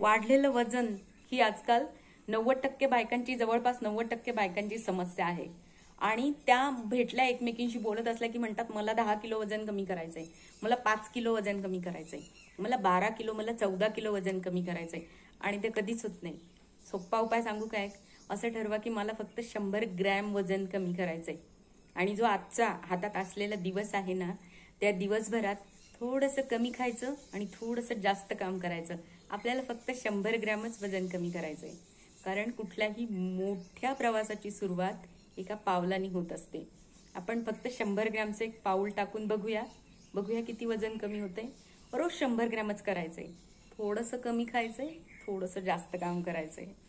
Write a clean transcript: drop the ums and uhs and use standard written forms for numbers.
वाढलेलं वजन ही आजकाल 90% बायकांची, जवळपास 90% बायकांची समस्या आहे. आणि त्या भेटल्या एकमेकींशी बोलत असल्या की म्हणतात मला 10 किलो वजन कमी करायचंय, मला 5 किलो वजन कमी करायचंय, मला 12 किलो, मला 14 किलो वजन कमी करायचंय. आणि ते कधीच होत नाही. सोप्पा उपाय सांगू काय? असं ठरवा की मला फक्त 100 ग्रॅम वजन कमी करायचंय. आणि जो आजचा हातात असलेला दिवस आहे ना, त्या दिवसभरात थोडंसं कमी खायचं आणि थोडंसं जास्त काम करायचं. आपल्याला फक्त 100 ग्रॅमच वजन कमी करायचंय. कारण कुठल्याही मोठ्या प्रवासाची सुरुवात एका पावलाने होत असते. आपण फक्त 100 ग्रॅमचं एक पाऊल टाकून बघूया किती वजन कमी होतंय. रोज 100 ग्रॅमच करायचंय. थोडंसं कमी खायचंय, थोडंसं जास्त काम करायचंय.